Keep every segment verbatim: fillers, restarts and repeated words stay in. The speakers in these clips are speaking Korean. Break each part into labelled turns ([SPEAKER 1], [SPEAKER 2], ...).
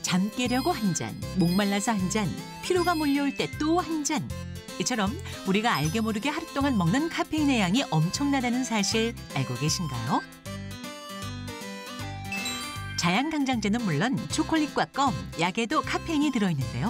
[SPEAKER 1] 잠 깨려고 한 잔, 목말라서 한 잔, 피로가 몰려올 때 또 한 잔. 이처럼 우리가 알게 모르게 하루 동안 먹는 카페인의 양이 엄청나다는 사실 알고 계신가요? 자양강장제는 물론 초콜릿과 껌, 약에도 카페인이 들어있는데요.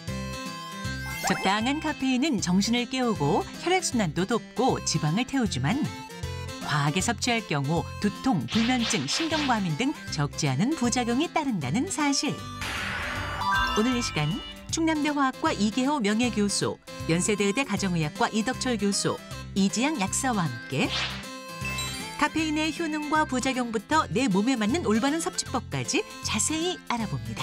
[SPEAKER 1] 적당한 카페인은 정신을 깨우고 혈액순환도 돕고 지방을 태우지만 과하게 섭취할 경우 두통, 불면증, 신경과민 등 적지 않은 부작용이 따른다는 사실. 오늘 이 시간 충남대 화학과 이계호 명예교수, 연세대의대 가정의학과 이덕철 교수, 이지양 약사와 함께 카페인의 효능과 부작용부터 내 몸에 맞는 올바른 섭취법까지 자세히 알아봅니다.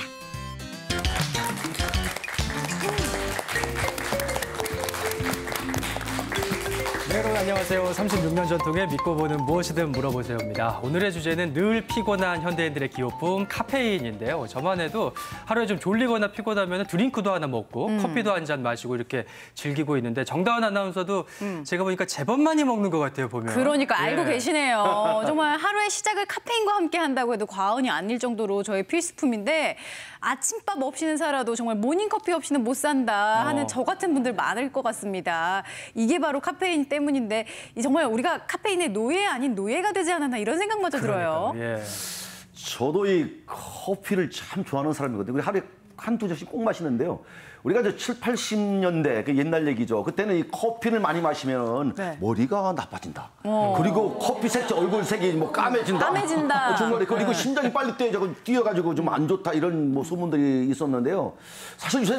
[SPEAKER 2] 네, 여러분 안녕하세요. 삼십육 년 전통의 믿고 보는 무엇이든 물어보세요입니다. 오늘의 주제는 늘 피곤한 현대인들의 기호품 카페인인데요. 저만 해도 하루에 좀 졸리거나 피곤하면 드링크도 하나 먹고 음. 커피도 한 잔 마시고 이렇게 즐기고 있는데 정다은 아나운서도 음. 제가 보니까 제법 많이 먹는 것 같아요, 보면.
[SPEAKER 3] 그러니까
[SPEAKER 2] 예.
[SPEAKER 3] 알고 계시네요. 정말 하루의 시작을 카페인과 함께 한다고 해도 과언이 아닐 정도로 저의 필수품인데 아침밥 없이는 살아도 정말 모닝커피 없이는 못 산다 하는 어. 저 같은 분들 많을 것 같습니다. 이게 바로 카페인 때문인데 정말 우리가 카페인의 노예 아닌 노예가 되지 않았나 이런 생각마저 들어요.
[SPEAKER 2] 예.
[SPEAKER 4] 저도 이 커피를 참 좋아하는 사람이거든요. 우리 하루에 한두 잔씩 꼭 마시는데요. 우리가 저 칠, 팔십 년대 그 옛날 얘기죠. 그때는 이 커피를 많이 마시면 네. 머리가 나빠진다. 어. 그리고 커피 색채 얼굴색이 뭐 까매진다.
[SPEAKER 3] 까매진다.
[SPEAKER 4] 정말 그리고
[SPEAKER 3] 네.
[SPEAKER 4] 심장이 빨리 뛰어가지고 뛰어가지고 좀 안 좋다 이런 뭐 소문들이 있었는데요. 사실 요새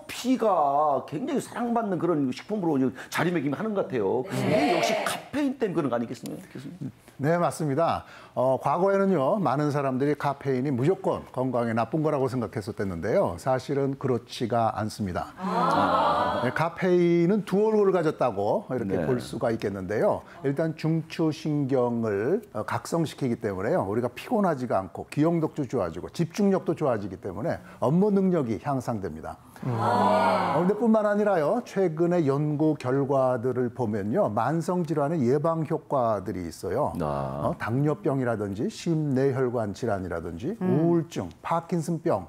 [SPEAKER 4] 커피가 굉장히 사랑받는 그런 식품으로 자리매김하는 것 같아요. 네. 역시 카페인 때문에 그런 거 아니겠습니까?
[SPEAKER 5] 네, 맞습니다. 어, 과거에는요, 많은 사람들이 카페인이 무조건 건강에 나쁜 거라고 생각했었는데요. 사실은 그렇지가 않습니다. 아. 네, 카페인은 두 얼굴을 가졌다고 이렇게 네. 볼 수가 있겠는데요. 일단 중추신경을 각성시키기 때문에요. 우리가 피곤하지가 않고 기억력도 좋아지고 집중력도 좋아지기 때문에 업무 능력이 향상됩니다. 그런데 음. 뿐만 아니라요, 최근의 연구 결과들을 보면요, 만성질환의 예방 효과들이 있어요. 아. 어, 당뇨병이라든지 심뇌혈관 질환이라든지 음. 우울증, 파킨슨병,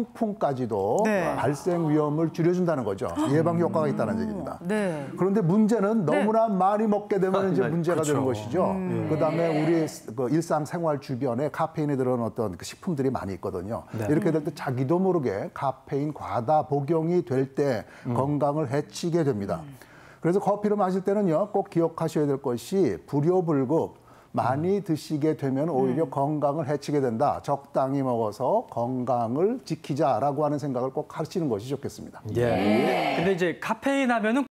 [SPEAKER 5] 통풍까지도 네. 발생 위험을 줄여준다는 거죠. 예방 효과가 있다는 음. 얘기입니다. 네. 그런데 문제는 너무나 네. 많이 먹게 되면 이제 문제가 그렇죠. 되는 것이죠. 음. 그다음에 우리 그 일상생활 주변에 카페인이 들어간 어떤 그 식품들이 많이 있거든요. 네. 이렇게 될 때 자기도 모르게 카페인 과다 복용이 될 때 음. 건강을 해치게 됩니다. 음. 그래서 커피를 마실 때는요, 꼭 기억하셔야 될 것이 불효불급. 많이 음. 드시게 되면 오히려 음. 건강을 해치게 된다. 적당히 먹어서 건강을 지키자라고 하는 생각을 꼭 하시는 것이 좋겠습니다.
[SPEAKER 2] 예. 근데 이제 카페인 하면은